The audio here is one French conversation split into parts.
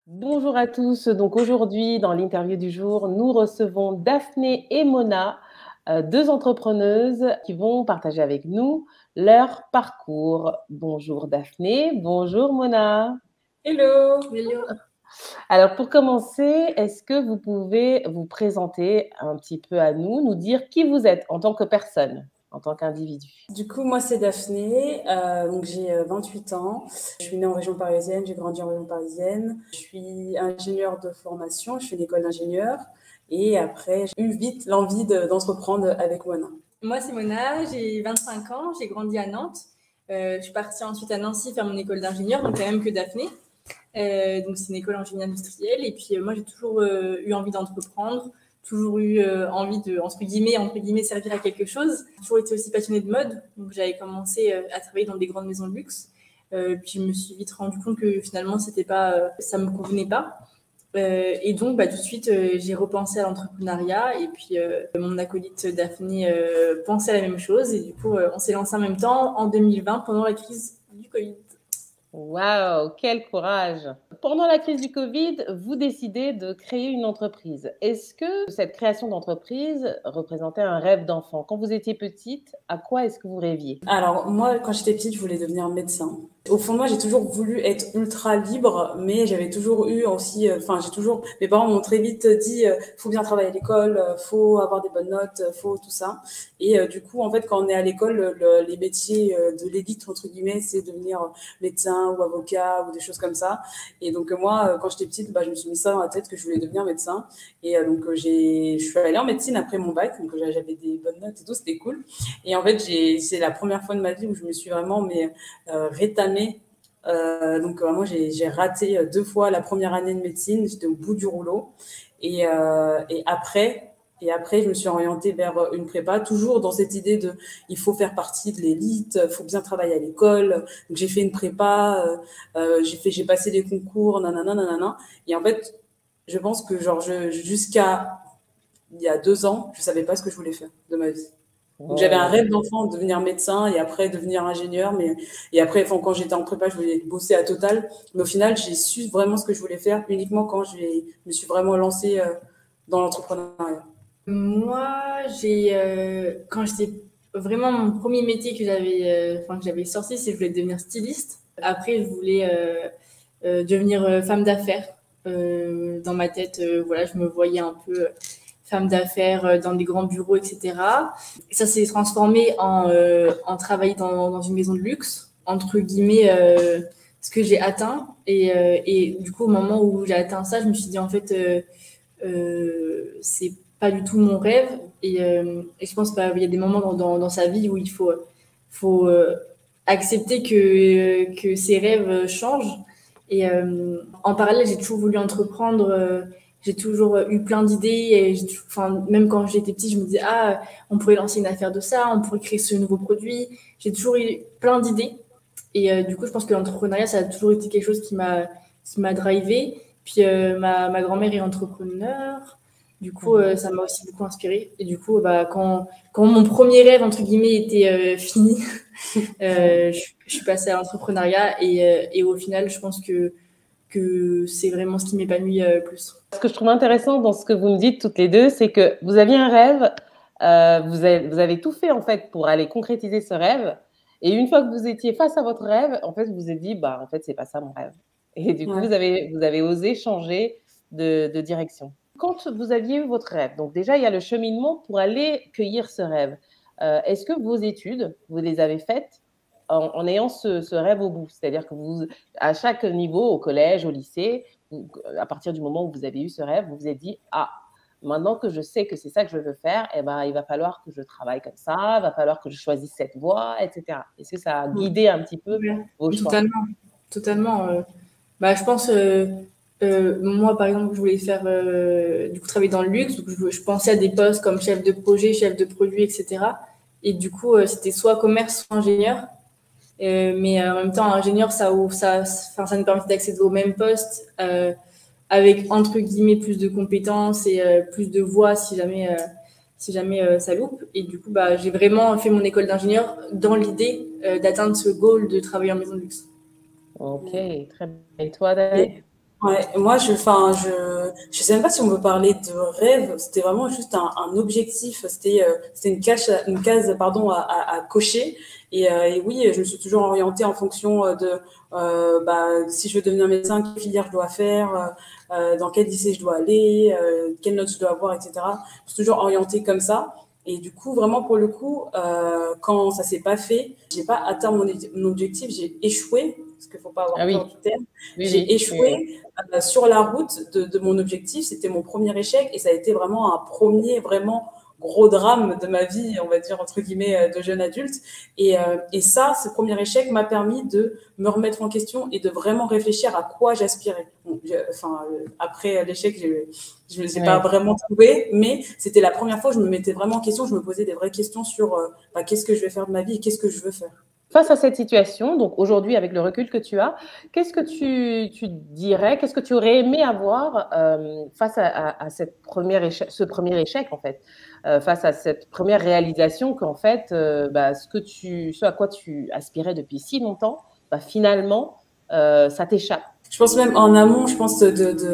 Bonjour à tous. Donc aujourd'hui, dans l'interview du jour, nous recevons Daphné et Mona, deux entrepreneuses qui vont partager avec nous leur parcours. Bonjour Daphné, bonjour Mona. Hello, hello. Alors pour commencer, est-ce que vous pouvez vous présenter un petit peu à nous, nous dire qui vous êtes en tant que personne, en tant qu'individu? Du coup, moi, c'est Daphné. Donc, j'ai 28 ans. Je suis née en région parisienne. J'ai grandi en région parisienne. Je suis ingénieure de formation. Je fais une école d'ingénieur. Et après, j'ai eu vite l'envie d'entreprendre avec Mona. Moi, c'est Mona, j'ai 25 ans, j'ai grandi à Nantes. Je suis partie ensuite à Nancy faire mon école d'ingénieur, donc la même que Daphné. Donc, c'est une école en génie industriel. Et puis, moi, j'ai toujours eu envie d'entreprendre, toujours eu envie de, entre guillemets, servir à quelque chose. J'ai toujours été aussi passionnée de mode. Donc, j'avais commencé à travailler dans des grandes maisons de luxe. Puis, je me suis vite rendu compte que finalement, c'était pas, ça me convenait pas. Et donc, tout de suite, j'ai repensé à l'entrepreneuriat. Et puis, mon acolyte Daphné pensait à la même chose. Et du coup, on s'est lancé en même temps en 2020 pendant la crise du Covid. Waouh, quel courage! Pendant la crise du Covid, vous décidez de créer une entreprise. Est-ce que cette création d'entreprise représentait un rêve d'enfant? Quand vous étiez petite, à quoi est-ce que vous rêviez? Alors, moi, quand j'étais petite, je voulais devenir médecin. Au fond de moi, j'ai toujours voulu être ultra libre, mais j'avais toujours eu aussi, mes parents m'ont très vite dit, faut bien travailler à l'école, faut avoir des bonnes notes, faut tout ça. Et du coup, en fait, quand on est à l'école, les métiers de l'élite, entre guillemets, c'est devenir médecin ou avocat ou des choses comme ça. Et donc, moi, quand j'étais petite, je me suis mis ça dans la tête que je voulais devenir médecin. Et je suis allée en médecine après mon bac, donc j'avais des bonnes notes et tout, c'était cool. Et en fait, c'est la première fois de ma vie où je me suis vraiment rétamée. Donc vraiment, j'ai raté 2 fois la première année de médecine. J'étais au bout du rouleau. Et après, je me suis orientée vers une prépa, toujours dans cette idée de il faut faire partie de l'élite, il faut bien travailler à l'école. Donc j'ai fait une prépa, j'ai passé des concours, nanana, nanana. Et en fait, je pense que jusqu'à il y a 2 ans, je savais pas ce que je voulais faire de ma vie. Donc j'avais un Oh. rêve d'enfant de devenir médecin et après devenir ingénieur. Et après, quand j'étais en prépa, je voulais bosser à Total. Mais au final, j'ai su vraiment ce que je voulais faire uniquement quand je me suis vraiment lancée dans l'entrepreneuriat. Moi, quand j'étais vraiment mon premier métier que j'avais sorti, c'est que je voulais devenir styliste. Après, je voulais devenir femme d'affaires. Dans ma tête, voilà, je me voyais un peu femme d'affaires dans des grands bureaux, etc. Et ça s'est transformé en travailler dans une maison de luxe, entre guillemets, ce que j'ai atteint. Et du coup, au moment où j'ai atteint ça, je me suis dit, en fait, c'est pas du tout mon rêve. Et je pense qu'il y a des moments dans sa vie où il faut accepter que ses rêves changent. Et en parallèle, j'ai toujours voulu entreprendre. J'ai toujours eu plein d'idées. Même quand j'étais petite, je me disais, ah, on pourrait lancer une affaire de ça, on pourrait créer ce nouveau produit. J'ai toujours eu plein d'idées. Et du coup, je pense que l'entrepreneuriat, ça a toujours été quelque chose qui m'a drivé. Puis ma grand-mère est entrepreneur. Du coup, ça m'a aussi beaucoup inspirée. Et du coup, quand mon premier rêve, entre guillemets, était fini, je suis passée à l'entrepreneuriat. Et au final, je pense que c'est vraiment ce qui m'épanouit plus. Ce que je trouve intéressant dans ce que vous me dites toutes les deux, c'est que vous aviez un rêve, vous avez tout fait en fait pour aller concrétiser ce rêve. Et une fois que vous étiez face à votre rêve, en fait, vous vous êtes dit, bah, en fait, c'est pas ça mon rêve. Et du coup, Ouais. vous avez osé changer de direction. Quand vous aviez eu votre rêve, donc déjà, il y a le cheminement pour aller cueillir ce rêve. Est-ce que vos études, vous les avez faites en ayant ce rêve au bout? C'est-à-dire que vous, à chaque niveau, au collège, au lycée, à partir du moment où vous avez eu ce rêve, vous vous êtes dit, ah, maintenant que je sais que c'est ça que je veux faire, eh ben, il va falloir que je travaille comme ça, il va falloir que je choisisse cette voie, etc. Est-ce que ça a guidé un petit peu vos Ouais, choix? totalement, totalement. Je pense, moi, par exemple, je voulais faire, du coup, travailler dans le luxe. Donc, je pensais à des postes comme chef de projet, chef de produit, etc. Et du coup, c'était soit commerce, soit ingénieur. Mais en même temps, ingénieur, ça nous permet d'accéder au même poste avec, entre guillemets, plus de compétences et plus de voix si jamais ça loupe. Et du coup, j'ai vraiment fait mon école d'ingénieur dans l'idée d'atteindre ce goal de travailler en maison de luxe. Ok, très bien. Et toi, Danae? Et Ouais, moi, je sais même pas si on peut parler de rêve. C'était vraiment juste un objectif. C'était une case, pardon, à cocher. Et oui, je me suis toujours orientée en fonction si je veux devenir médecin, quelle filière je dois faire, dans quel lycée je dois aller, quelles notes je dois avoir, etc. Je suis toujours orientée comme ça. Et du coup, vraiment pour le coup, quand ça s'est pas fait, j'ai pas atteint mon objectif, j'ai échoué, parce qu'il faut pas Ah avoir oui, peur du terme. oui, J'ai oui, oui, oui. échoué sur la route de mon objectif. C'était mon premier échec et ça a été vraiment un premier vraiment gros drame de ma vie, on va dire entre guillemets, de jeune adulte. Et ça, ce premier échec m'a permis de me remettre en question et de vraiment réfléchir à quoi j'aspirais. Bon, après l'échec, je ne les ai pas Ouais. vraiment trouvé, mais c'était la première fois que je me mettais vraiment en question, je me posais des vraies questions sur qu'est-ce que je vais faire de ma vie et qu'est-ce que je veux faire. Face à cette situation, donc aujourd'hui, avec le recul que tu as, qu'est-ce que tu dirais, qu'est-ce que tu aurais aimé avoir face à cette ce premier échec, en fait, face à cette première réalisation qu'en fait, ce à quoi tu aspirais depuis si longtemps, bah, finalement, ça t'échappe. Je pense même en amont, je pense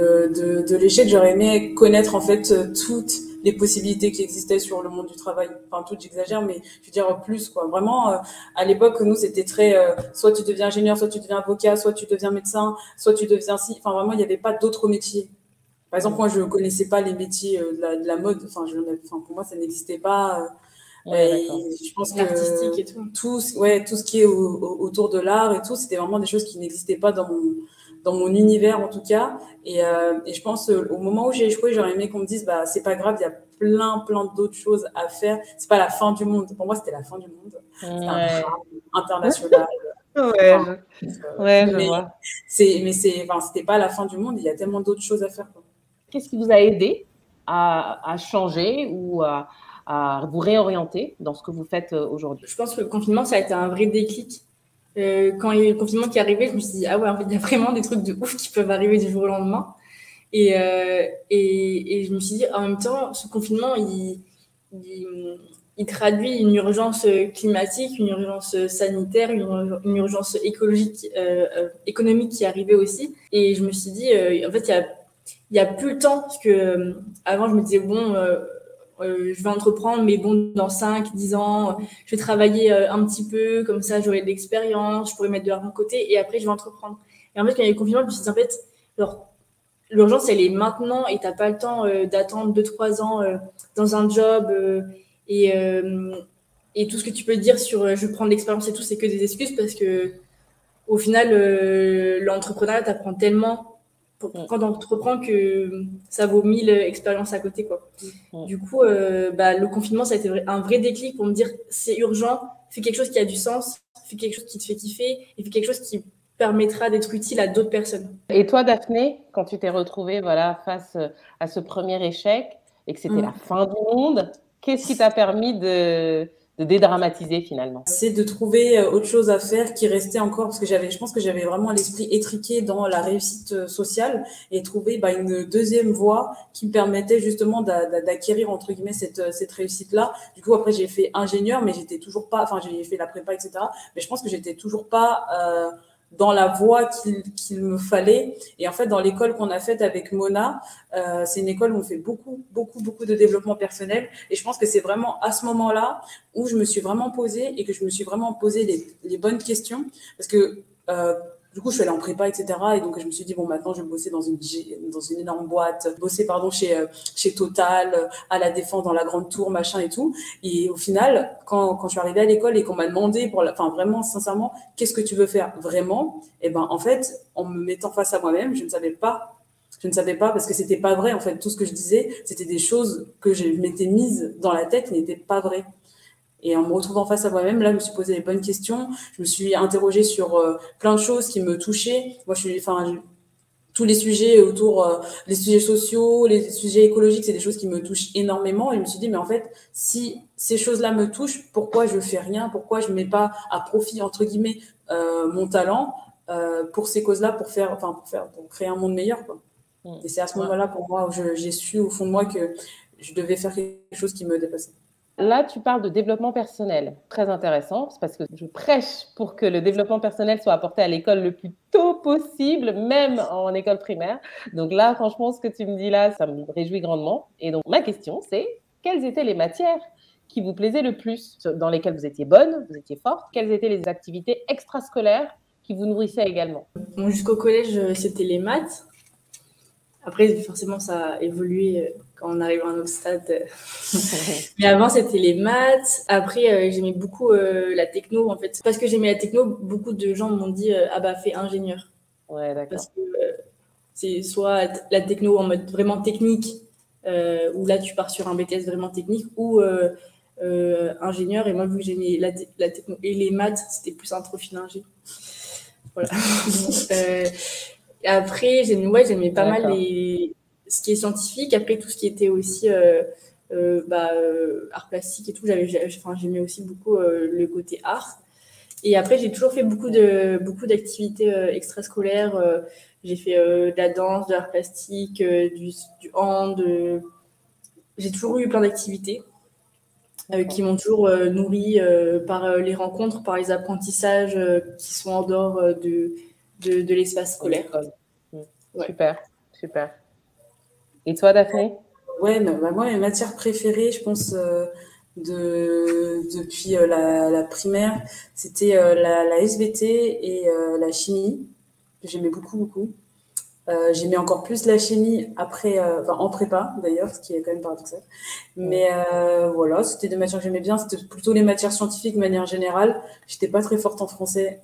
de l'échec, j'aurais aimé connaître en fait toutes les possibilités qui existaient sur le monde du travail. Enfin, toutes, j'exagère, mais je veux dire plus, quoi. Vraiment, à l'époque, nous, c'était très, soit tu deviens ingénieur, soit tu deviens avocat, soit tu deviens médecin, soit tu deviens si. Enfin, vraiment, il n'y avait pas d'autres métiers. Par exemple, moi, je connaissais pas les métiers de la mode. Enfin, pour moi, ça n'existait pas. Ouais, d'accord. Et je pense L'artistique que et tout. tout ce qui est autour de l'art et tout, c'était vraiment des choses qui n'existaient pas dans mon univers en tout cas. Et je pense au moment où j'ai échoué, j'aurais aimé qu'on me dise bah c'est pas grave, il y a plein d'autres choses à faire. C'est pas la fin du monde. Pour moi, c'était la fin du monde. C'était un Ouais, drame international. ouais, Enfin, ouais, je mais vois. c'était pas la fin du monde. Il y a tellement d'autres choses à faire, quoi. Qu'est-ce qui vous a aidé à changer ou à vous réorienter dans ce que vous faites aujourd'hui? Je pense que le confinement, ça a été un vrai déclic. Quand il y a eu le confinement qui est arrivé, je me suis dit, ah ouais, en fait, il y a vraiment des trucs de ouf qui peuvent arriver du jour au lendemain. Et je me suis dit, en même temps, ce confinement, il traduit une urgence climatique, une urgence sanitaire, une urgence écologique, économique qui arrivait aussi. Et je me suis dit, en fait, il y a plus le temps, parce que avant, je me disais, bon, je vais entreprendre, mais bon, dans 5, 10 ans, je vais travailler un petit peu, comme ça, j'aurai de l'expérience, je pourrai mettre de l'argent de côté, et après, je vais entreprendre. Et en fait, quand il y a eu le confinement, je me suis dit, en fait, genre, l'urgence, elle est maintenant et t'as pas le temps d'attendre 2, 3 ans dans un job et, euh, et tout ce que tu peux dire sur je prends de l'expérience et tout, c'est que des excuses parce que au final, l'entrepreneuriat t'apprend tellement quand on entreprend que ça vaut 1000 expériences à côté, quoi. Du coup, le confinement, ça a été un vrai déclic pour me dire c'est urgent, fais quelque chose qui a du sens, fais quelque chose qui te fait kiffer et fais quelque chose qui permettra d'être utile à d'autres personnes. Et toi, Daphné, quand tu t'es retrouvée voilà, face à ce premier échec et que c'était la fin du monde, qu'est-ce qui t'a permis de dédramatiser finalement? C'est de trouver autre chose à faire qui restait encore, parce que je pense que j'avais vraiment l'esprit étriqué dans la réussite sociale et trouver une deuxième voie qui me permettait justement d'acquérir entre guillemets cette réussite-là. Du coup, après, j'ai fait ingénieur, mais j'étais toujours pas, enfin, j'ai fait la prépa, etc. Mais je pense que j'étais toujours pas dans la voie qu'il me fallait. Et en fait, dans l'école qu'on a faite avec Mona, c'est une école où on fait beaucoup de développement personnel. Et je pense que c'est vraiment à ce moment-là où je me suis vraiment posée et que je me suis vraiment posé les bonnes questions. Parce que du coup, je suis allée en prépa, etc. Et donc, je me suis dit, bon, maintenant, je vais bosser dans une énorme boîte, bosser, pardon, chez Total, à La Défense, dans la Grande Tour, machin et tout. Et au final, quand je suis arrivée à l'école et qu'on m'a demandé, enfin, vraiment, sincèrement, qu'est-ce que tu veux faire vraiment? Et ben, en fait, en me mettant face à moi-même, je ne savais pas. Je ne savais pas parce que c'était pas vrai. En fait, tout ce que je disais, c'était des choses que je m'étais mises dans la tête qui n'étaient pas vraies. Et en me retrouvant face à moi-même, là, je me suis posé les bonnes questions. Je me suis interrogée sur plein de choses qui me touchaient. Moi, tous les sujets autour, les sujets sociaux, les sujets écologiques, c'est des choses qui me touchent énormément. Et je me suis dit, mais en fait, si ces choses-là me touchent, pourquoi je fais rien? Pourquoi je mets pas à profit, entre guillemets, mon talent pour ces causes-là, pour créer un monde meilleur, quoi. Et c'est à ce moment-là, pour moi, où j'ai su au fond de moi que je devais faire quelque chose qui me dépassait. Là, tu parles de développement personnel. Très intéressant, c'est parce que je prêche pour que le développement personnel soit apporté à l'école le plus tôt possible, même en école primaire. Donc là, franchement, ce que tu me dis là, ça me réjouit grandement. Et donc, ma question, c'est quelles étaient les matières qui vous plaisaient le plus, dans lesquelles vous étiez bonne, vous étiez forte? Quelles étaient les activités extrascolaires qui vous nourrissaient également? Bon, jusqu'au collège, c'était les maths. Après, forcément, ça a évolué quand on arrive à un autre stade. Mais avant, c'était les maths. Après, j'aimais beaucoup la techno, en fait. Parce que j'aimais la techno, beaucoup de gens m'ont dit ah bah, fais ingénieur. Ouais, d'accord. Parce que c'est soit la techno en mode vraiment technique, où là, tu pars sur un BTS vraiment technique, ou ingénieur. Et moi, vu que j'aimais la techno et les maths, c'était plus un profil ingé. Voilà. Après, j'aimais pas mal ce qui est scientifique. Après, tout ce qui était aussi art plastique et tout, j'aimais aussi beaucoup le côté art. Et après, j'ai toujours fait beaucoup d'activités extrascolaires. J'ai fait de la danse, de l'art plastique, du hand. J'ai toujours eu plein d'activités qui m'ont toujours nourri par les rencontres, par les apprentissages qui sont en dehors de l'espace scolaire. Ouais. Super, super. Et toi, Daphné? Ouais, moi, mes matières préférées, je pense, depuis la primaire, c'était la SVT et la chimie, que j'aimais beaucoup, beaucoup. J'aimais encore plus la chimie après, en prépa d'ailleurs, ce qui est quand même paradoxal. Mais voilà, c'était des matières que j'aimais bien. C'était plutôt les matières scientifiques de manière générale. J'étais pas très forte en français.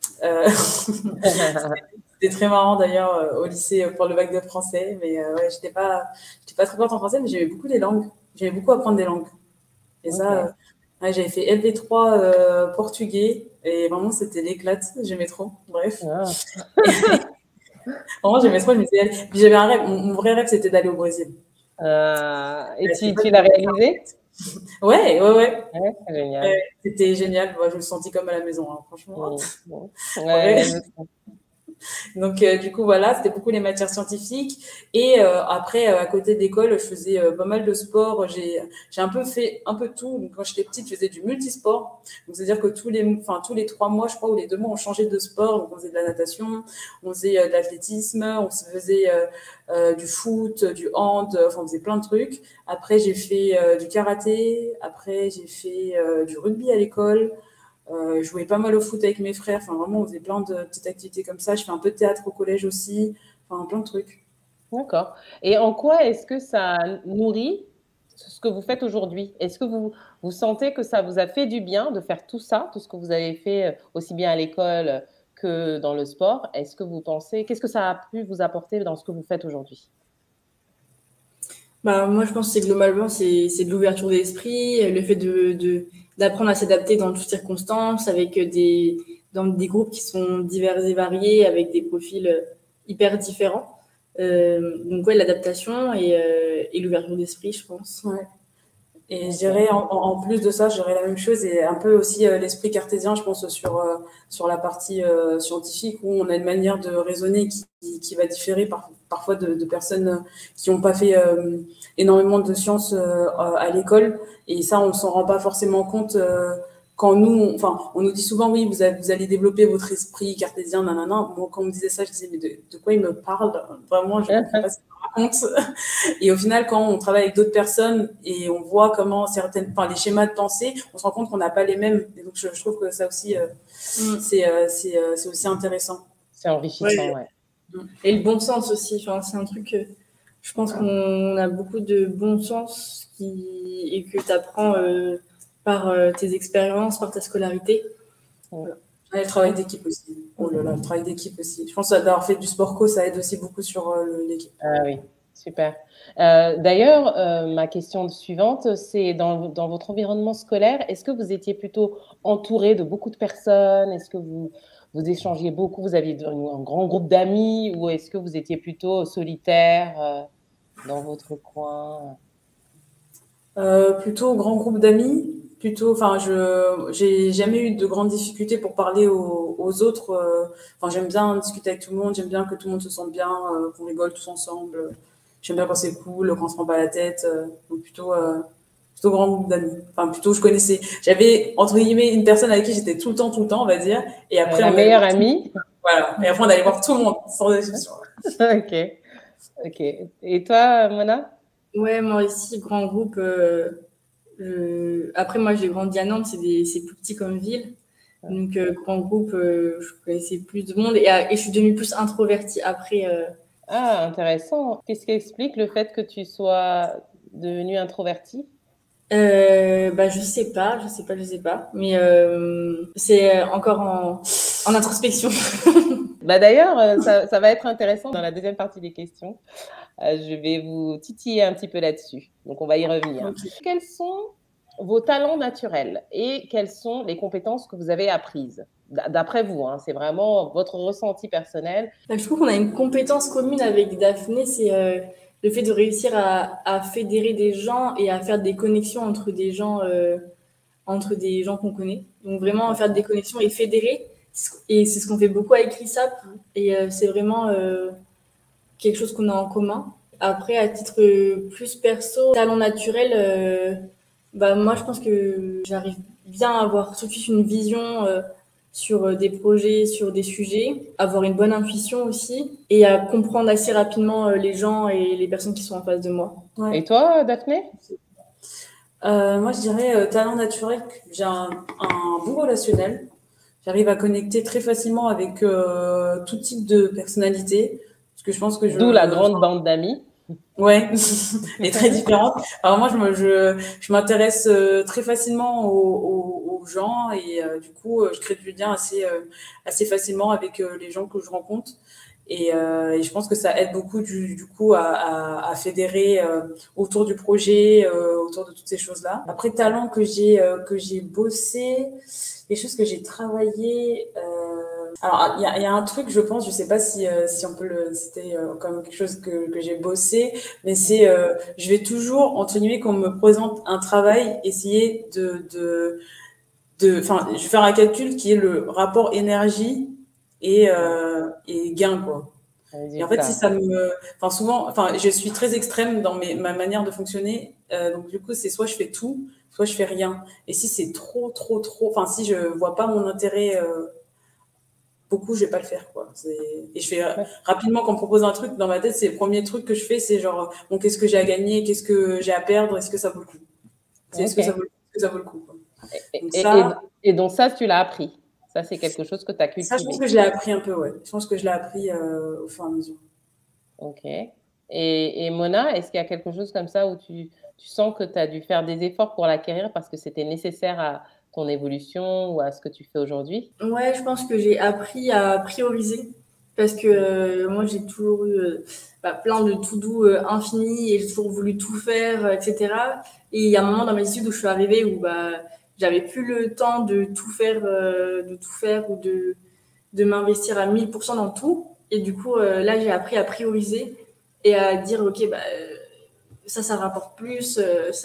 C'était très marrant d'ailleurs au lycée pour le bac de français. Mais ouais, j'étais pas très forte en français, mais j'aimais beaucoup les langues. J'aimais beaucoup apprendre des langues. Et ça, ouais, j'avais fait LV3 portugais et vraiment c'était l'éclate. J'aimais trop. Bref. Vraiment, j'aimais trop, je me disais, puis j'avais un rêve, mon vrai rêve, c'était d'aller au Brésil. Et tu l'as réalisé? Ouais. C'est génial. C'était génial, moi, je me sentis comme à la maison, hein, franchement. Ouais. Donc, du coup, voilà, c'était beaucoup les matières scientifiques. Et après, à côté de l'école, je faisais pas mal de sport. J'ai un peu fait un peu tout. Donc, quand j'étais petite, je faisais du multisport. Donc, c'est-à-dire que tous les 3 mois, je crois, ou les 2 mois, on changeait de sport. Donc, on faisait de la natation, on faisait de l'athlétisme, on faisait du foot, du hand, enfin, on faisait plein de trucs. Après, j'ai fait du karaté. Après, j'ai fait du rugby à l'école. Je jouais pas mal au foot avec mes frères. Enfin, vraiment, on faisait plein de petites activités comme ça. Je fais un peu de théâtre au collège aussi. Enfin, plein de trucs. D'accord. Et en quoi est-ce que ça nourrit ce que vous faites aujourd'hui? Est-ce que vous sentez que ça vous a fait du bien de faire tout ça, tout ce que vous avez fait aussi bien à l'école que dans le sport? Est-ce que vous pensez, qu'est-ce que ça a pu vous apporter dans ce que vous faites aujourd'hui? Bah, moi, je pense que c'est globalement, c'est de l'ouverture d'esprit, le fait d'apprendre à s'adapter dans toutes circonstances, avec dans des groupes qui sont divers et variés, avec des profils hyper différents. Donc, ouais, l'adaptation et l'ouverture d'esprit, je pense. Ouais. Et je dirais, en plus de ça, je dirais la même chose et un peu aussi l'esprit cartésien, je pense, sur la partie scientifique où on a une manière de raisonner qui va différer parfois de personnes qui n'ont pas fait énormément de sciences à l'école. Et ça, on ne s'en rend pas forcément compte quand on nous dit souvent, oui, vous allez développer votre esprit cartésien, nanana. Moi, quand on me disait ça, je disais, mais de quoi il me parle? Vraiment, je ne comprends pas ce qu'il me raconte. Et au final, quand on travaille avec d'autres personnes et on voit comment les schémas de pensée, on se rend compte qu'on n'a pas les mêmes. Et donc, je trouve que ça aussi, c'est aussi intéressant. C'est enrichissant, ouais. Et le bon sens aussi. Enfin, c'est un truc, je pense qu'on a beaucoup de bon sens et que tu apprends par tes expériences, par ta scolarité. Voilà. Et le travail d'équipe aussi. Oh là là, le travail d'équipe aussi. Je pense d'avoir fait du sport co, ça aide aussi beaucoup sur l'équipe. Ah oui, super. D'ailleurs, ma question suivante, c'est dans votre environnement scolaire, est-ce que vous étiez plutôt entouré de beaucoup de personnes? Est-ce que vous échangiez beaucoup? Vous aviez un grand groupe d'amis ou est-ce que vous étiez plutôt solitaire dans votre coin? Plutôt grand groupe d'amis. J'ai jamais eu de grandes difficultés pour parler aux autres. J'aime bien discuter avec tout le monde. J'aime bien que tout le monde se sente bien, qu'on rigole tous ensemble. J'aime bien quand c'est cool, quand on se prend pas la tête. Donc plutôt grand groupe d'amis. Enfin, plutôt, je connaissais. J'avais, entre guillemets, une personne avec qui j'étais tout le temps, on va dire. Et après, La meilleure amie. Voilà. Et après, on allait voir tout le monde, sans exception. Ok. Ok. Et toi, Mona? Ouais, moi aussi, grand groupe. Après, moi, j'ai grandi à Nantes, c'est plus petit comme ville. Donc, grand groupe, je connaissais plus de monde et je suis devenue plus introvertie après. Ah, intéressant. Qu'est-ce qui explique le fait que tu sois devenue introvertie? Bah, je sais pas. Mais c'est encore en introspection. Bah d'ailleurs, ça va être intéressant dans la deuxième partie des questions. Je vais vous titiller un petit peu là-dessus. Donc, on va y revenir. Ok. Quels sont vos talents naturels et quelles sont les compétences que vous avez apprises? D'après vous, hein, c'est vraiment votre ressenti personnel. Bah, je trouve qu'on a une compétence commune avec Daphné, c'est le fait de réussir à fédérer des gens et à faire des connexions entre des gens qu'on connaît. Donc vraiment faire des connexions et fédérer. Et c'est ce qu'on fait beaucoup avec l'ISAP. Et c'est vraiment quelque chose qu'on a en commun. Après, à titre plus perso, talent naturel, bah moi je pense que j'arrive bien à avoir tout de suite une vision sur des projets, sur des sujets, avoir une bonne intuition aussi et à comprendre assez rapidement les gens et les personnes qui sont en face de moi. Ouais. Et toi, Daphné? Moi, je dirais talent naturel. J'ai un bon relationnel. J'arrive à connecter très facilement avec tout type de personnalité. Parce que je pense que D'où la grande bande d'amis. Ouais, et très différente. Alors moi, je m'intéresse très facilement aux gens et du coup, je crée du lien assez facilement avec les gens que je rencontre. Et je pense que ça aide beaucoup du coup à fédérer autour du projet, autour de toutes ces choses-là. Après, talent que j'ai bossé, les choses que j'ai travaillé. Alors, il y a un truc, je pense, je sais pas si on peut le citer comme quelque chose que j'ai bossé, mais c'est, je vais toujours, entre guillemets, quand on me présente un travail, essayer enfin, je vais faire un calcul qui est le rapport énergie et gain, quoi. Et en fait, si ça enfin, souvent, enfin, je suis très extrême dans ma manière de fonctionner, donc du coup, c'est soit je fais tout, soit je fais rien. Et si c'est trop, enfin, si je vois pas mon intérêt, beaucoup, je vais pas le faire, quoi. Et je fais rapidement, quand on me propose un truc dans ma tête, c'est le premier truc que je fais, c'est genre, bon, qu'est-ce que j'ai à gagner, qu'est-ce que j'ai à perdre, est-ce que ça vaut le coup? Est-ce que ça vaut le coup, quoi. Et donc ça, tu l'as appris. Ça, c'est quelque chose que tu as cultivé. Ça, je pense que je l'ai appris un peu, ouais. Je pense que je l'ai appris au fur et à mesure. Ok. Et Mona, est-ce qu'il y a quelque chose comme ça où tu sens que tu as dû faire des efforts pour l'acquérir parce que c'était nécessaire à ton évolution ou à ce que tu fais aujourd'hui? Ouais, je pense que j'ai appris à prioriser parce que moi j'ai toujours eu plein de to-do infinis et j'ai toujours voulu tout faire, etc. Et il y a un moment dans mes études où je suis arrivée où j'avais plus le temps de tout faire ou de m'investir à 1000% dans tout. Et du coup, là, j'ai appris à prioriser et à dire, OK, ça rapporte plus,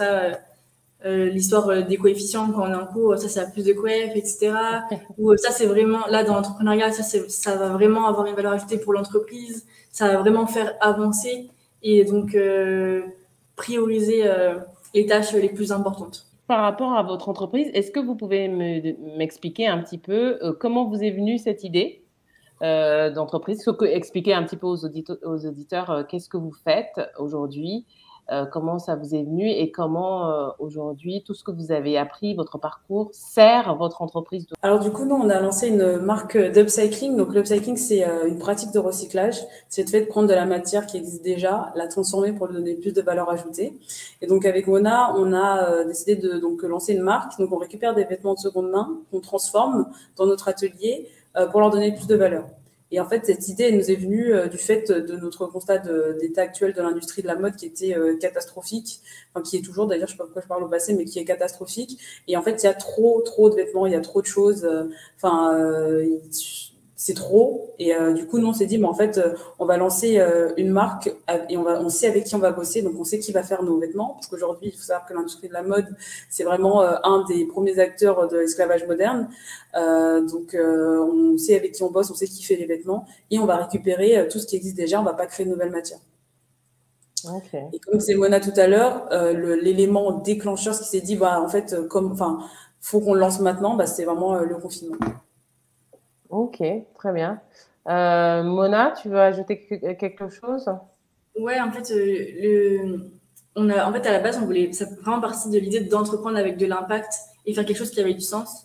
l'histoire des coefficients quand on est en cours, ça a plus de coef, etc. Ou ça, c'est vraiment, là, dans l'entrepreneuriat, ça va vraiment avoir une valeur ajoutée pour l'entreprise, ça va vraiment faire avancer et donc prioriser les tâches les plus importantes. Par rapport à votre entreprise, est-ce que vous pouvez m'expliquer un petit peu comment vous est venue cette idée d'entreprise? Expliquer un petit peu aux auditeurs qu'est-ce que vous faites aujourd'hui, comment ça vous est venu et comment aujourd'hui tout ce que vous avez appris, votre parcours, sert votre entreprise. Alors du coup, nous, on a lancé une marque d'upcycling. Donc l'upcycling, c'est une pratique de recyclage. C'est le fait de prendre de la matière qui existe déjà, la transformer pour lui donner plus de valeur ajoutée. Et donc avec Mona, on a décidé de donc lancer une marque. Donc on récupère des vêtements de seconde main qu'on transforme dans notre atelier pour leur donner plus de valeur. Et en fait, cette idée elle nous est venue du fait de notre constat d'état actuel de l'industrie de la mode qui était catastrophique, enfin qui est toujours d'ailleurs, je sais pas pourquoi je parle au passé, mais qui est catastrophique. Et en fait, il y a trop de vêtements, il y a trop de choses. C'est trop. Et du coup, nous, on s'est dit, mais en fait, on va lancer une marque et on sait avec qui on va bosser. Donc, on sait qui va faire nos vêtements. Parce qu'aujourd'hui, il faut savoir que l'industrie de la mode, c'est vraiment un des premiers acteurs de l'esclavage moderne. Donc, on sait avec qui on bosse, on sait qui fait les vêtements. Et on va récupérer tout ce qui existe déjà. On va pas créer de nouvelles matières. Ok. Et comme disait Mona tout à l'heure, l'élément déclencheur, ce qui s'est dit, bah, en fait, faut qu'on le lance maintenant, bah, c'est vraiment le confinement. Ok, très bien. Mona, tu veux ajouter quelque chose? Ouais, en fait, en fait, à la base, on voulait, ça fait vraiment partie de l'idée d'entreprendre avec de l'impact et faire quelque chose qui avait du sens.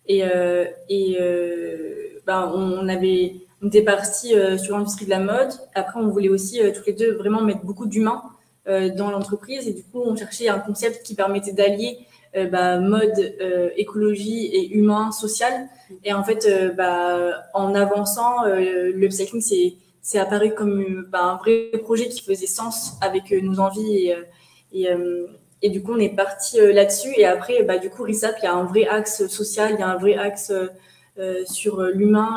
Ben, on était parti sur l'industrie de la mode. Après, on voulait aussi toutes les deux vraiment mettre beaucoup d'humains dans l'entreprise et du coup, on cherchait un concept qui permettait d'allier mode, écologie et humain, social. Et en fait, en avançant, le cycling, c'est apparu comme un vrai projet qui faisait sens avec nos envies et, euh, et du coup on est parti là-dessus et après du coup RISAP il y a un vrai axe social, il y a un vrai axe sur l'humain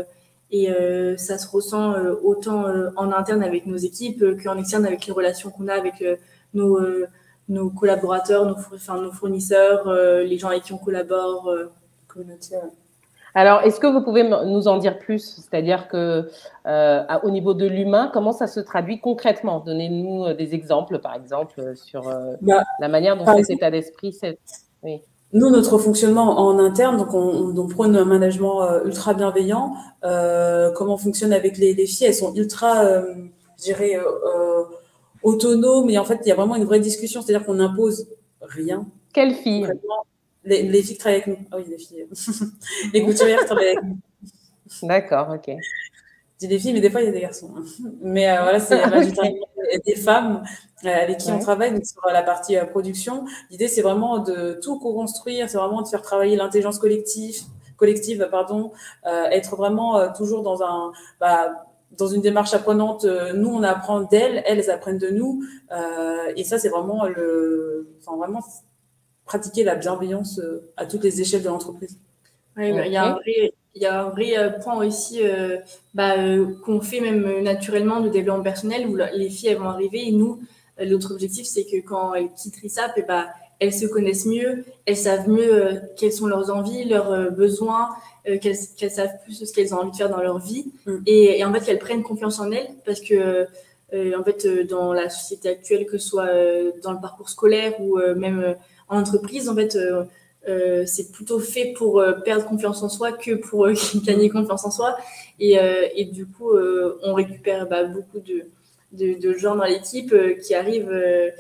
ça se ressent autant en interne avec nos équipes qu'en externe avec les relations qu'on a avec nos, euh, nos collaborateurs, nos fournisseurs, les gens avec qui on collabore. Communauté, ouais. Alors, est-ce que vous pouvez nous en dire plus? C'est-à-dire que au niveau de l'humain, comment ça se traduit concrètement? Donnez-nous des exemples, par exemple, sur Bah, la manière dont par cet exemple, état d'esprit, oui. nous, notre fonctionnement en interne, donc on prône un management ultra bienveillant. Comment on fonctionne avec les filles, elles sont ultra, je dirais, autonomes. Et en fait, il y a vraiment une vraie discussion, c'est-à-dire qu'on n'impose rien. Quelle fille? Concrètement, les filles qui travaillent avec nous. Ah oui, les filles. Les couturières qui travaillent avec nous. D'accord, ok. Je dis des filles, mais des fois, il y a des garçons. Mais voilà, c'est Ok, majoritairement des femmes avec qui on ouais. travaille donc sur la partie production. L'idée, c'est vraiment de tout co-construire, c'est vraiment de faire travailler l'intelligence collective, pardon, être vraiment toujours dans une démarche apprenante. Nous, on apprend d'elles, elles apprennent de nous. Et ça, c'est vraiment vraiment pratiquer la bienveillance à toutes les échelles de l'entreprise. Ouais, Ok. il y a un vrai point aussi qu'on fait même naturellement de développement personnel où les filles elles vont arriver et nous, notre objectif c'est que quand elles quittent RISAP, elles se connaissent mieux, elles savent mieux quelles sont leurs envies, leurs besoins, qu'elles savent plus ce qu'elles ont envie de faire dans leur vie et en fait qu'elles prennent confiance en elles parce que en fait dans la société actuelle, que ce soit dans le parcours scolaire ou même en entreprise, en fait c'est plutôt fait pour perdre confiance en soi que pour gagner confiance en soi. Et du coup, on récupère beaucoup de gens dans l'équipe qui arrivent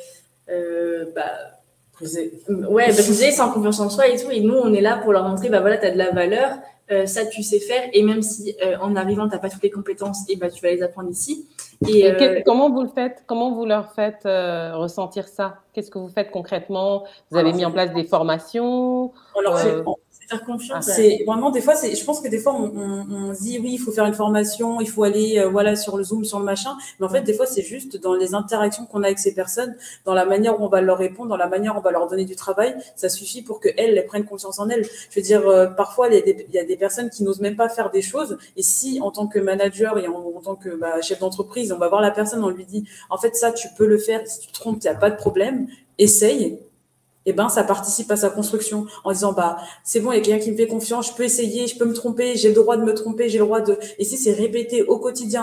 brisés, sans confiance en soi et tout. Et nous, on est là pour leur montrer, voilà, tu as de la valeur, ça, tu sais faire. Et même si en arrivant, tu n'as pas toutes les compétences, et tu vas les apprendre ici. Et comment vous le faites? Comment vous leur faites ressentir ça? Qu'est-ce que vous faites concrètement? Vous avez mis en place des formations? On leur fait, faire confiance. c'est vraiment des fois, je pense que des fois on se dit oui, il faut faire une formation, il faut aller voilà sur le Zoom, sur le machin, mais en fait des fois c'est juste dans les interactions qu'on a avec ces personnes, dans la manière où on va leur répondre, dans la manière où on va leur donner du travail, ça suffit pour que elles prennent confiance en elles. Je veux dire, parfois il y a des personnes qui n'osent même pas faire des choses, et si en tant que manager et en tant que chef d'entreprise, on va voir la personne, on lui dit en fait ça tu peux le faire, si tu te trompes, il n'y a pas de problème, essaye. Et ça participe à sa construction en disant c'est bon, il y a quelqu'un qui me fait confiance, je peux essayer, je peux me tromper, j'ai le droit de me tromper, j'ai le droit de. Et si c'est répété au quotidien,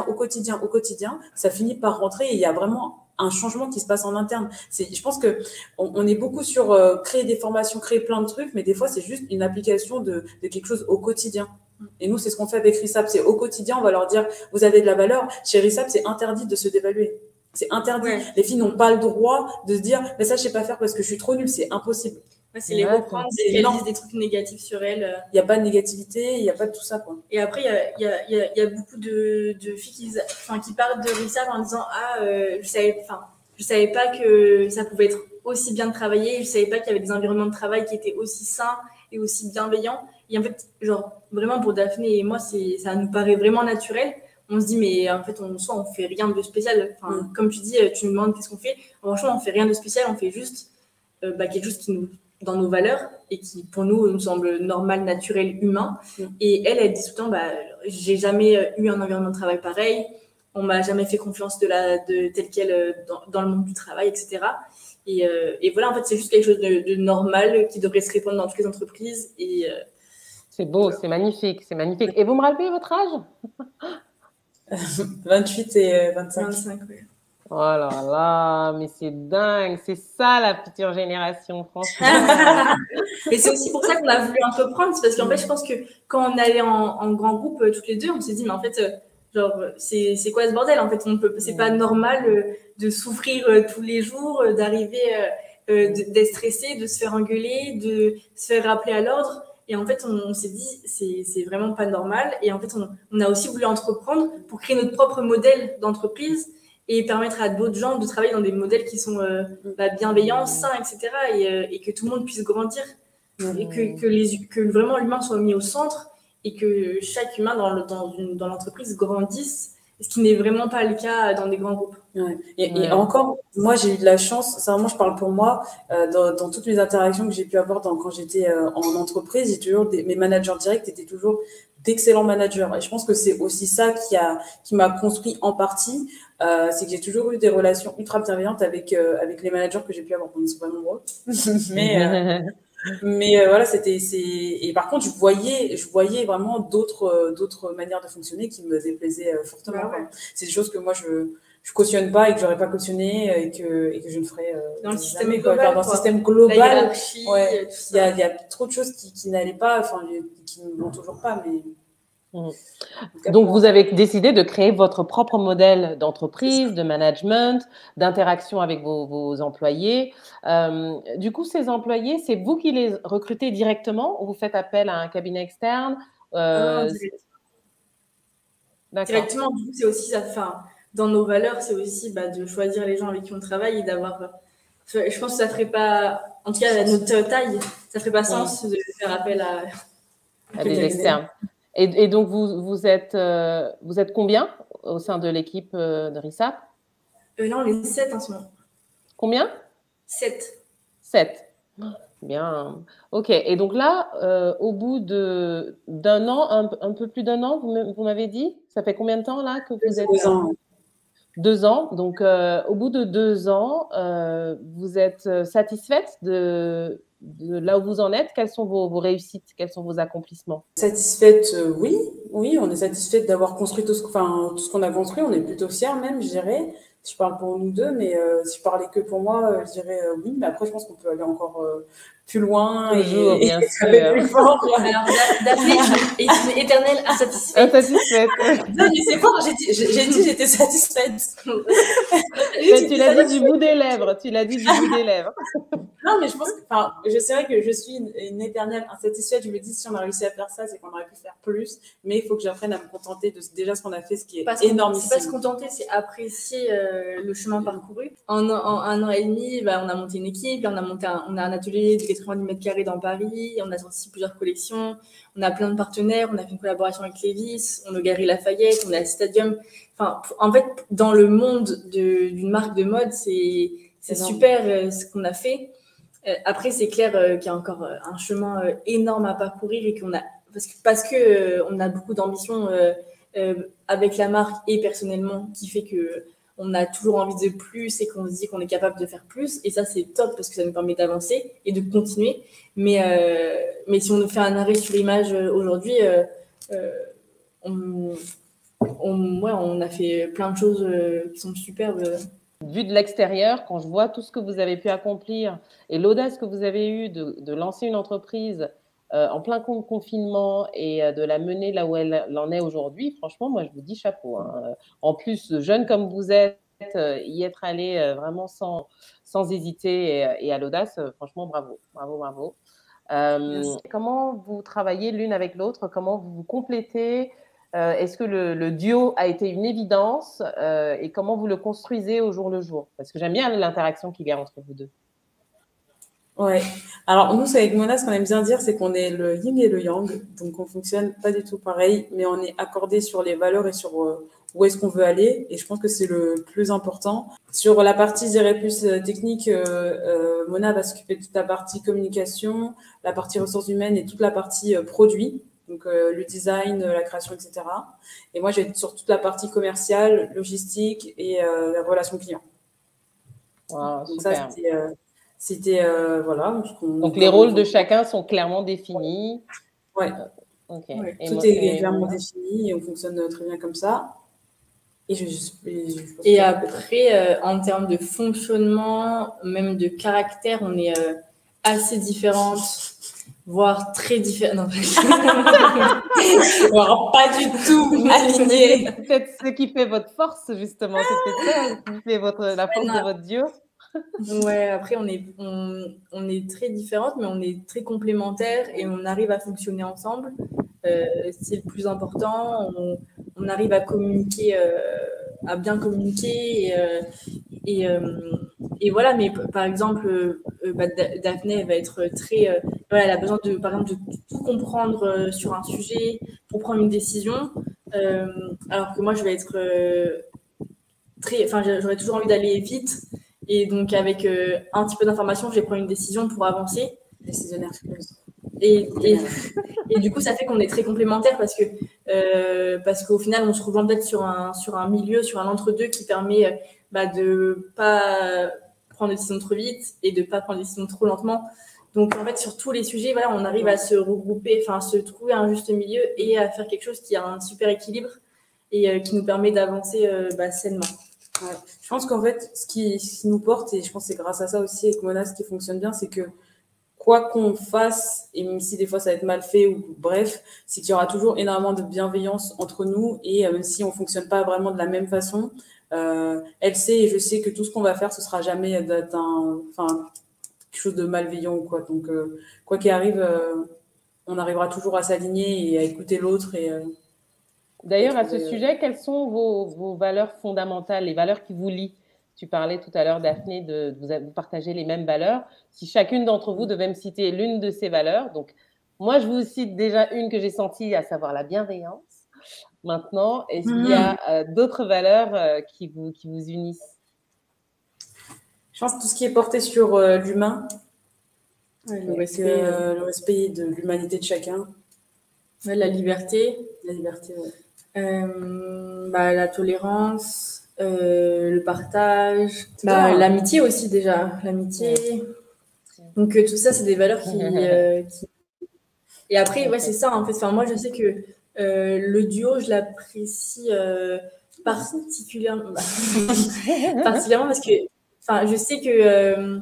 ça finit par rentrer et il y a vraiment un changement qui se passe en interne. Je pense que on est beaucoup sur créer des formations, créer plein de trucs, mais des fois c'est juste une application de quelque chose au quotidien. Et nous, c'est ce qu'on fait avec RISAP, c'est au quotidien, on va leur dire vous avez de la valeur. Chez RISAP, c'est interdit de se dévaluer. C'est interdit. Ouais. Les filles n'ont pas le droit de se dire mais ça je sais pas faire parce que je suis trop nulle, c'est impossible. Ouais, c'est les reprendre, c'est qu'elles disent des trucs négatifs sur elles. Il n'y a pas de négativité, il n'y a pas de tout ça, quoi. Et après, il y a beaucoup de filles qui partent de RISAP en disant je savais pas que ça pouvait être aussi bien de travailler, je savais pas qu'il y avait des environnements de travail qui étaient aussi sains et aussi bienveillants. Et en fait, genre vraiment pour Daphné et moi, ça nous paraît vraiment naturel. On se dit mais en fait on fait rien de spécial. Comme tu dis, tu nous demandes qu'est-ce qu'on fait. Franchement, on fait rien de spécial, on fait juste quelque chose qui nous dans nos valeurs et qui pour nous semble normal, naturel, humain. Et elle dit tout le temps j'ai jamais eu un environnement de travail pareil, on m'a jamais fait confiance de tel quel dans le monde du travail, etc. Et voilà, en fait c'est juste quelque chose de normal qui devrait se répandre dans toutes les entreprises. C'est beau, voilà. C'est magnifique, c'est magnifique. Et vous me rappelez votre âge? 28 et 25. 25, oui. Oh là là, mais c'est dingue, c'est ça la future génération, franchement. Et c'est aussi pour ça qu'on a voulu entreprendre, c'est parce qu'en fait, je pense que quand on allait en grand groupe toutes les deux, on s'est dit, mais en fait, genre, c'est quoi ce bordel? En fait, c'est pas normal de souffrir tous les jours, d'arriver, d'être stressé, de se faire engueuler, de se faire rappeler à l'ordre. Et en fait, on s'est dit, c'est vraiment pas normal. Et en fait, on a aussi voulu entreprendre pour créer notre propre modèle d'entreprise et permettre à d'autres gens de travailler dans des modèles qui sont bienveillants, sains, etc. Et que tout le monde puisse grandir. Et que vraiment l'humain soit mis au centre et que chaque humain dans l'entreprise grandisse, ce qui n'est vraiment pas le cas dans des grands groupes. Ouais. Et encore, moi j'ai eu de la chance, ça vraiment je parle pour moi, dans toutes les interactions que j'ai pu avoir quand j'étais en entreprise, j'ai toujours mes managers directs étaient toujours d'excellents managers. Et je pense que c'est aussi ça qui m'a construit en partie, c'est que j'ai toujours eu des relations ultra bienveillantes avec les managers que j'ai pu avoir. Bon, ils sont pas nombreux, mais voilà, et par contre, je voyais vraiment d'autres manières de fonctionner qui me déplaisaient fortement. Ouais. C'est des choses que moi je cautionne pas et que j'aurais pas cautionné et que je ne ferais dans le système jamais, global. Dans le système global, la hiérarchie, ouais, il y a trop de choses qui n'allaient pas, enfin qui ne vont toujours pas, mais donc, vous avez décidé de créer votre propre modèle d'entreprise, de management, d'interaction avec vos employés. Du coup, ces employés, c'est vous qui les recrutez directement ou vous faites appel à un cabinet externe? Directement, du coup, c'est aussi ça. Enfin, dans nos valeurs, c'est aussi de choisir les gens avec qui on travaille et d'avoir. Je pense que ça ferait pas, en tout cas à notre taille, ça ferait pas sens de faire appel à des externes. Et donc, vous êtes combien au sein de l'équipe de RISAP? Là, on est 7 en ce moment. Combien? 7. 7. Bien. OK. Et donc là, au bout d'un an, un peu plus d'un an, vous m'avez dit? Ça fait combien de temps là que vous êtes? 2 ans. 2 ans. Donc, au bout de 2 ans, vous êtes satisfaite de là où vous en êtes? Quelles sont vos réussites? Quels sont vos accomplissements? Satisfaite, oui, on est satisfaite d'avoir construit tout ce qu'on a construit. On est plutôt fiers même, je dirais. Je parle pour nous deux, mais si je parlais que pour moi, je dirais oui. Mais après, je pense qu'on peut aller encore plus loin. Toujours, bien sûr. Plus fort. Alors, Daphné est une éternelle insatisfaite. Non, mais c'est fort. J'ai dit j'étais satisfaite. Tu l'as dit du bout des lèvres. Tu l'as dit du bout des lèvres. Non, mais je pense que, c'est vrai que je suis une éternelle insatisfaite. Je me dis, si on a réussi à faire ça, c'est qu'on aurait pu faire plus. Mais il faut que j'apprenne à me contenter de déjà ce qu'on a fait, ce qui est énormissime. C'est pas se contenter, c'est apprécier le chemin parcouru. En 1 an et demi, on a monté une équipe, on a un atelier de 90 mètres carrés dans Paris, on a sorti plusieurs collections, on a plein de partenaires, on a fait une collaboration avec Levi's, on a Galeries Lafayette, on a Stadium. Enfin, en fait, dans le monde d'une marque de mode, c'est super ce qu'on a fait. Après, c'est clair qu'il y a encore un chemin énorme à parcourir et parce que on a beaucoup d'ambition avec la marque et personnellement, qui fait que on a toujours envie de plus et qu'on se dit qu'on est capable de faire plus. Et ça, c'est top parce que ça nous permet d'avancer et de continuer. Mais si on nous fait un arrêt sur l'image aujourd'hui, on a fait plein de choses qui sont superbes. Vu de l'extérieur, quand je vois tout ce que vous avez pu accomplir et l'audace que vous avez eue de lancer une entreprise en plein confinement et de la mener là où elle en est aujourd'hui, franchement, moi, je vous dis chapeau. Hein. En plus, jeune comme vous êtes, y être allé vraiment sans hésiter et à l'audace, franchement, bravo, bravo, bravo. Comment vous travaillez l'une avec l'autre? Comment vous vous complétez? Est-ce que le duo a été une évidence et comment vous le construisez au jour le jour? Parce que j'aime bien l'interaction qu'il y a entre vous deux. Ouais. Alors, nous, avec Mona, ce qu'on aime bien dire, c'est qu'on est le yin et le yang. Donc, on fonctionne pas du tout pareil, mais on est accordé sur les valeurs et sur où est-ce qu'on veut aller. Et je pense que c'est le plus important. Sur la partie, je dirais, plus technique, Mona va s'occuper de toute la partie communication, la partie ressources humaines et toute la partie produit. Donc, le design, la création, etc. Et moi, je vais être sur toute la partie commerciale, logistique et la relation client. Wow, donc, super. Ça, c'était voilà. Donc les rôles de chacun sont clairement définis. Ouais. Okay. Ouais. Tout est clairement défini et on fonctionne très bien comme ça. Et après, en termes de fonctionnement, même de caractère, on est assez différentes, voire très différentes. Voire pas du tout alignées. C'est peut-être ce qui fait votre force, justement. C'est peut-être ça qui fait la force de votre duo. Ouais, après, on est très différentes, mais on est très complémentaires et on arrive à fonctionner ensemble. C'est le plus important. On arrive à communiquer, à bien communiquer. Et voilà, mais par exemple, Daphné va être très. Voilà, elle a besoin, par exemple, de tout comprendre sur un sujet pour prendre une décision. Alors que moi, je vais être j'aurais toujours envie d'aller vite. Et donc, avec un petit peu d'information, je vais prendre une décision pour avancer. Décisionnaire. Et du coup, ça fait qu'on est très complémentaires parce qu'au final, on se rejoint peut-être sur un milieu, sur un entre-deux qui permet de pas prendre des décisions trop vite et de pas prendre des décisions trop lentement. Donc, en fait, sur tous les sujets, voilà, on arrive à se regrouper, enfin, à se trouver un juste milieu et à faire quelque chose qui a un super équilibre et qui nous permet d'avancer sainement. Ouais. Je pense qu'en fait, ce qui nous porte, et je pense que c'est grâce à ça aussi avec Mona, ce qui fonctionne bien, c'est que quoi qu'on fasse, et même si des fois ça va être mal fait, ou bref, c'est qu'il y aura toujours énormément de bienveillance entre nous, et même si on fonctionne pas vraiment de la même façon, elle sait et je sais que tout ce qu'on va faire, ce sera jamais quelque chose de malveillant ou quoi. Donc, quoi qu'il arrive, on arrivera toujours à s'aligner et à écouter l'autre. D'ailleurs, à ce sujet, quelles sont vos valeurs fondamentales, les valeurs qui vous lient? Tu parlais tout à l'heure, Daphné, de vous partager les mêmes valeurs. Si chacune d'entre vous devait me citer l'une de ces valeurs, donc moi, je vous cite déjà une que j'ai sentie, à savoir la bienveillance. Maintenant, est-ce qu'il y a d'autres valeurs qui vous unissent? Je pense que tout ce qui est porté sur l'humain, le respect de l'humanité de chacun. Ouais, la liberté. La liberté, ouais. La tolérance, le partage, l'amitié aussi déjà, l'amitié. Ouais. Donc tout ça, c'est des valeurs qui... Et après, ouais, c'est ça en fait. Enfin, moi, je sais que le duo, je l'apprécie particulièrement, particulièrement parce que, je sais que,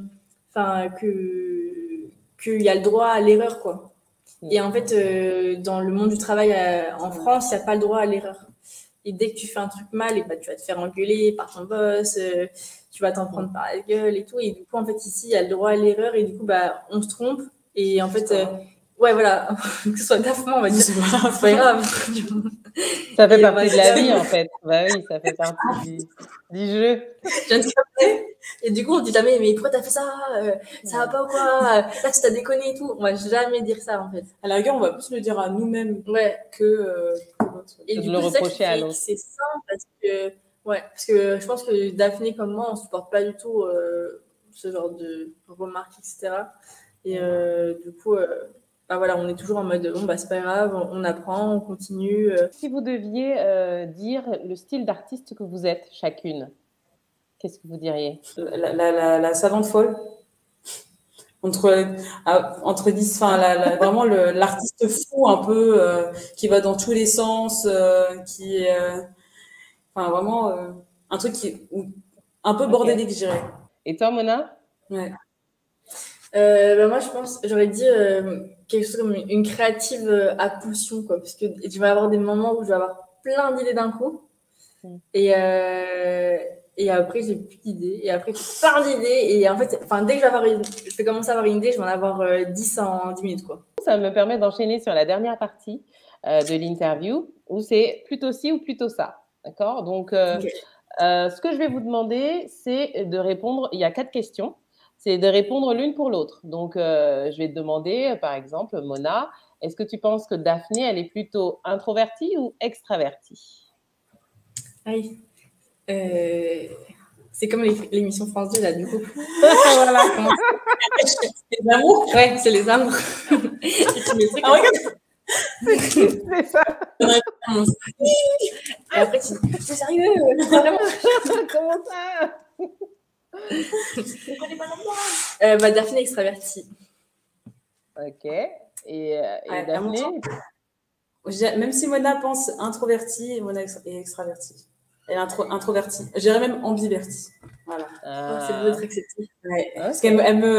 qu'il y a le droit à l'erreur, quoi. Et en fait, dans le monde du travail en France, il n'y a pas le droit à l'erreur. Et dès que tu fais un truc mal, tu vas te faire engueuler par ton boss, tu vas t'en prendre par la gueule et tout. Et du coup, en fait, ici, il y a le droit à l'erreur et du coup, on se trompe. Et en fait, ouais, voilà, que ce soit gaffement, on va dire, c'est pas grave. Ça fait partie de la vie, en fait. Bah oui, ça fait partie du jeu. Je viens de capter. Et du coup, on dit jamais, mais pourquoi t'as fait ça? Ça va pas ou quoi? Là, tu t'as déconné et tout. On va jamais dire ça, en fait. À la rigueur, on va plus le dire à nous-mêmes que l'autre. Et du coup, c'est ça qui fait que c'est simple parce que je pense que Daphné, comme moi, on supporte pas du tout ce genre de remarques, etc. Et du coup, on est toujours en mode, c'est pas grave, on apprend, on continue. Si vous deviez dire le style d'artiste que vous êtes chacune, qu'est-ce que vous diriez? La savante folle. Entre 10, vraiment l'artiste fou un peu qui va dans tous les sens, qui est vraiment un truc qui un peu bordélique, je dirais. Et toi, Mona? Ouais. Moi, je pense, j'aurais dit quelque chose comme une créative à pulsion, quoi, parce que tu vas avoir des moments où je vais avoir plein d'idées d'un coup, et après j'ai plus d'idées, et après plein d'idées, et en fait, dès que je vais commencer à avoir une idée, je vais en avoir 10 en 10 minutes, quoi. Ça me permet d'enchaîner sur la dernière partie de l'interview, où c'est plutôt ci ou plutôt ça, d'accord? Donc, ce que je vais vous demander, c'est de répondre, il y a 4 questions, c'est de répondre l'une pour l'autre. Donc, je vais te demander, par exemple, Mona, est-ce que tu penses que Daphné, elle est plutôt introvertie ou extravertie? Oui. C'est comme l'émission France 2, là, du coup. Voilà. C'est les amours. Ouais, c'est les amours. C'est ça. Et après, tu dis, c'est sérieux, vraiment. Comment ça? Je connais pas la Daphné extravertie. Ok. Et Daphné? Même si Mona pense introvertie, Mona est extravertie. Elle est introvertie. Je dirais même ambivertie. Voilà. C'est beau d'être accepté. Ouais. Parce qu'elle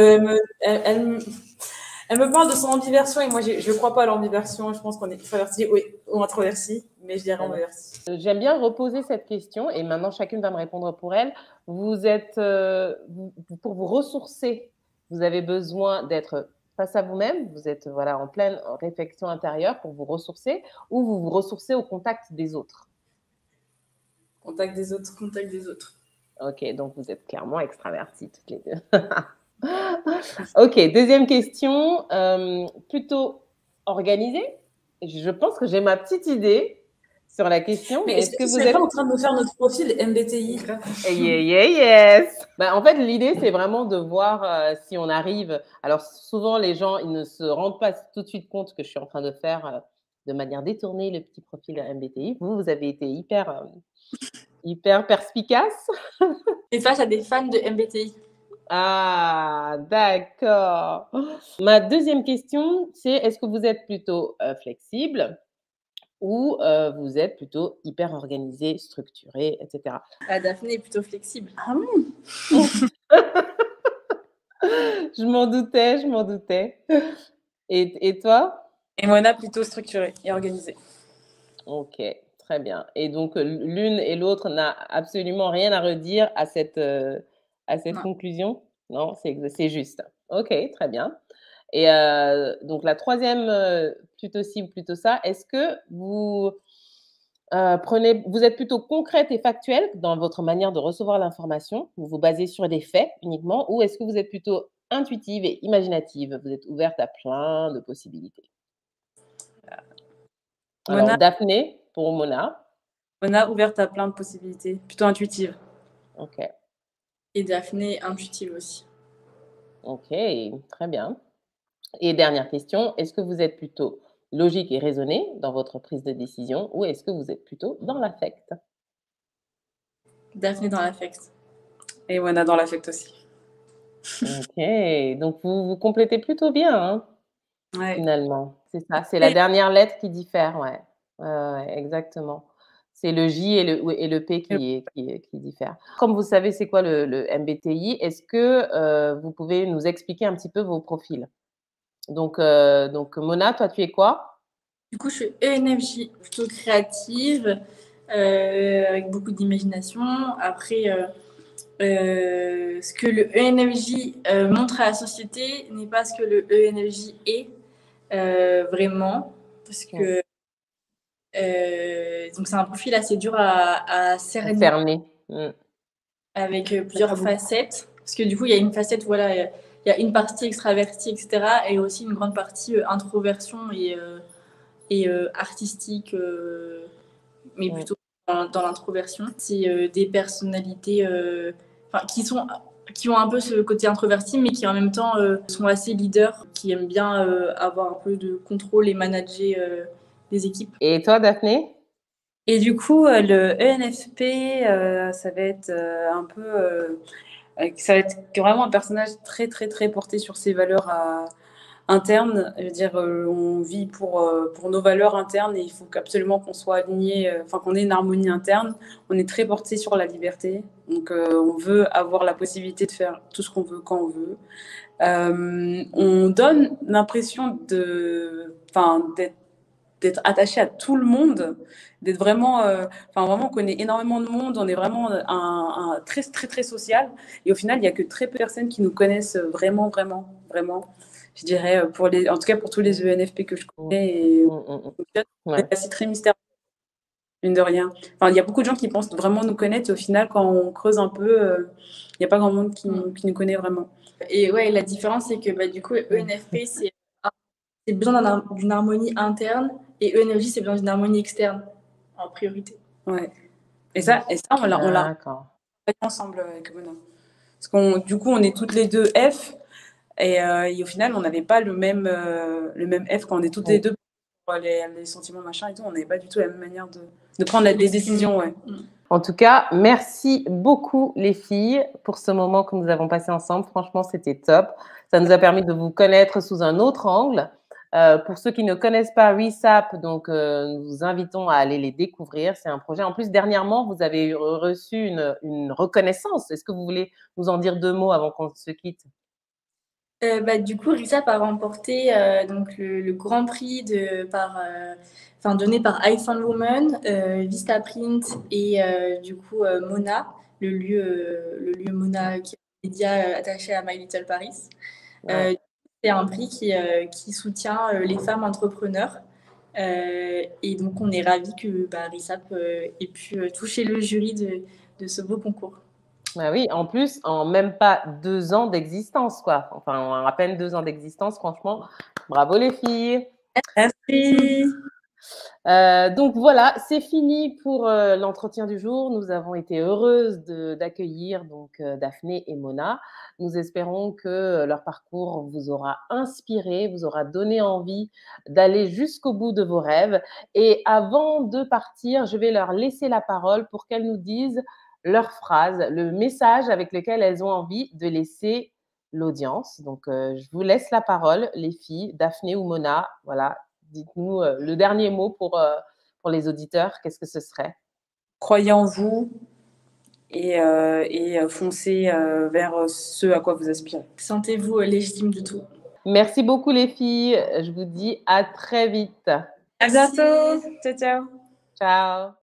elle me parle de son ambiversion et moi, je ne crois pas à l'ambiversion. Je pense qu'on est extraverti ou introverti, mais je dirais ambiverti. J'aime bien reposer cette question et maintenant, chacune va me répondre pour elle. Vous êtes, pour vous ressourcer, vous avez besoin d'être face à vous-même, vous êtes voilà, en pleine réflexion intérieure pour vous ressourcer ou vous vous ressourcez au contact des autres? Contact des autres. Contact des autres. Ok, donc vous êtes clairement extravertis toutes les deux. Ok, deuxième question, plutôt organisée. Je pense que j'ai ma petite idée sur la question. Mais est-ce que vous êtes pas en train de nous faire notre profil MBTI? Yes. En fait, l'idée, c'est vraiment de voir si on arrive. Alors, souvent, les gens, ils ne se rendent pas tout de suite compte que je suis en train de faire de manière détournée le petit profil MBTI. Vous avez été hyper perspicace. Et face à des fans de MBTI. Ah, d'accord. Ma deuxième question, c'est est-ce que vous êtes plutôt flexible ou vous êtes plutôt hyper organisé, structuré, etc. Daphné est plutôt flexible. Ah oui. Je m'en doutais. Et toi? Et Mona plutôt structurée et organisée. Ok, très bien. Et donc, l'une et l'autre n'a absolument rien à redire à cette conclusion? Non, c'est juste. Ok, très bien. Et donc, la troisième, plutôt ci ou plutôt ça, est-ce que vous êtes plutôt concrète et factuelle dans votre manière de recevoir l'information? Vous vous basez sur des faits uniquement ou est-ce que vous êtes plutôt intuitive et imaginative? Vous êtes ouverte à plein de possibilités. Alors, Mona, Daphné, pour Mona. Mona ouverte à plein de possibilités, plutôt intuitive. Ok. Et Daphné, intuitive aussi. Ok, très bien. Et dernière question, est-ce que vous êtes plutôt logique et raisonnée dans votre prise de décision ou est-ce que vous êtes plutôt dans l'affect? Daphné dans l'affect. Et Mona dans l'affect aussi. Ok, donc vous complétez plutôt bien, hein, Ouais. finalement. C'est ça, c'est la dernière lettre qui diffère, ouais. Exactement. C'est le J et le P qui diffèrent. Comme vous savez c'est quoi le MBTI, est-ce que vous pouvez nous expliquer un petit peu vos profils? Donc Mona, toi tu es quoi? Du coup, je suis ENFJ, plutôt créative, avec beaucoup d'imagination. Après, ce que le ENFJ montre à la société n'est pas ce que le ENFJ est vraiment. Parce que donc c'est un profil assez dur à cerner. Avec plusieurs facettes. Parce que du coup, il y a une facette, voilà, il y a une partie extravertie, etc. Et aussi une grande partie introversion et artistique, mais plutôt dans l'introversion. C'est des personnalités qui ont un peu ce côté introverti, mais qui en même temps sont assez leaders, qui aiment bien avoir un peu de contrôle et manager les équipes. Et toi, Daphné? Et du coup, le ENFP, ça va être un peu... ça va être vraiment un personnage très, très, très porté sur ses valeurs internes. Je veux dire, on vit pour nos valeurs internes et il faut absolument qu'on soit aligné, enfin qu'on ait une harmonie interne. On est très porté sur la liberté. Donc, on veut avoir la possibilité de faire tout ce qu'on veut quand on veut. On donne l'impression d'être attaché à tout le monde, d'être vraiment, vraiment, on connaît énormément de monde, on est vraiment un très, très, très social. Et au final, il n'y a que très peu de personnes qui nous connaissent vraiment, vraiment, vraiment. Je dirais, en tout cas pour tous les ENFP que je connais. Et c'est très mystérieux, mine de rien. Enfin, il y a beaucoup de gens qui pensent vraiment nous connaître. Et au final, quand on creuse un peu, il n'y a pas grand monde qui nous connaît vraiment. Et ouais, la différence, c'est que du coup, ENFP, c'est besoin d'une harmonie interne et ENFJ, c'est besoin d'une harmonie externe en priorité. Ouais. Et ça on l'a fait ensemble avec Mona. Parce du coup, on est toutes les deux F et au final, on n'avait pas le même F quand on est toutes les deux pour les sentiments, machin et tout. On n'avait pas du tout la même manière de prendre des décisions. Ouais. En tout cas, merci beaucoup les filles pour ce moment que nous avons passé ensemble. Franchement, c'était top. Ça nous a permis de vous connaître sous un autre angle. Pour ceux qui ne connaissent pas RESAP, donc nous vous invitons à aller les découvrir. C'est un projet. En plus, dernièrement, vous avez reçu une reconnaissance. Est-ce que vous voulez nous en dire 2 mots avant qu'on se quitte? Du coup, RISAP a remporté donc le grand prix donné par iPhone Woman, Vistaprint et du coup Mona, le lieu Mona qui est média attaché à My Little Paris. Ouais. C'est un prix qui soutient les femmes entrepreneurs. Et donc, on est ravis que RISAP ait pu toucher le jury de ce beau concours. Bah oui, en plus, en même pas 2 ans d'existence, quoi. Enfin, en à peine 2 ans d'existence, franchement, bravo les filles. Merci. Donc voilà, c'est fini pour l'entretien du jour. Nous avons été heureuses d'accueillir donc Daphné et Mona. Nous espérons que leur parcours vous aura inspiré, vous aura donné envie d'aller jusqu'au bout de vos rêves. Et avant de partir, je vais leur laisser la parole pour qu'elles nous disent leur phrase, le message avec lequel elles ont envie de laisser l'audience. Donc je vous laisse la parole, les filles, Daphné ou Mona. Voilà, dites-nous le dernier mot pour les auditeurs. Qu'est-ce que ce serait? Croyez en vous et foncez vers ce à quoi vous aspirez. Sentez-vous légitime de tout. Merci beaucoup les filles. Je vous dis à très vite. À bientôt. Ciao, ciao. Ciao.